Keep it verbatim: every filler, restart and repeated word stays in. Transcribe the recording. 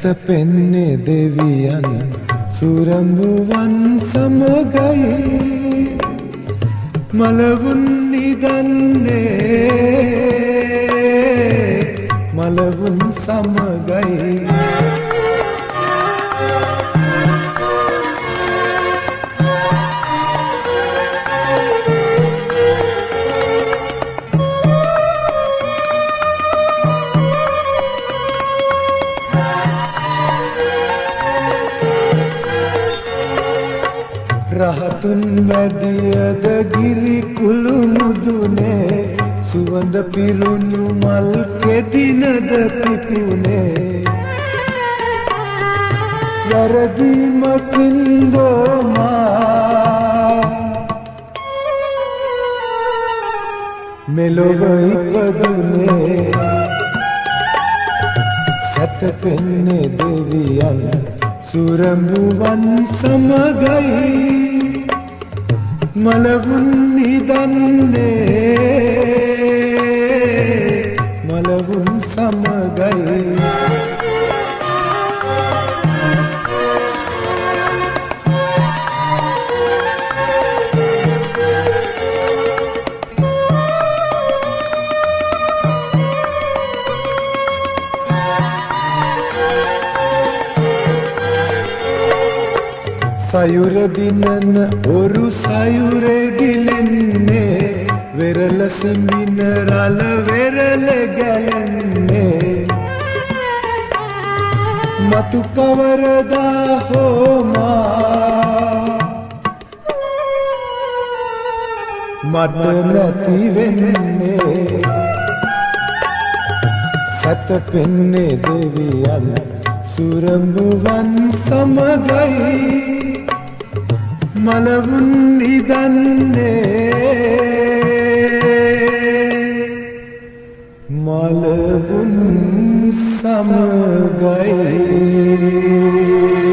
සැතපෙන්නේ දෙවියන් සුරඹුවන් සමගයි මලවුන් නිදන්නේ මලවුන් සමගයි රහතුන් වැදියද ගිරි කුළු මුදුනේ සුවඳ පිරුණු මල් කෙදිනද පිපුනේ වැරදීමකින්දෝ මා මෙලොව ඉපදුනේ සැතපෙන්නේ දෙවියන් සුරඹුවන් සමගයි මලවුන් නිදන්නේ මලවුන් සමගයි සයුර දිනන ඔරු සයුරේ ගිලෙන්නේ වෙරළ සෙමින රළ වෙරළ ගැලෙන්නේ මතු කවරදා හෝ මා මට නැති වෙන්නේ සැතපෙන්නේ දෙවියන් සුරඹුවන් සමගයි මලවුන් නිදන්නේ මලවුන් සමගයි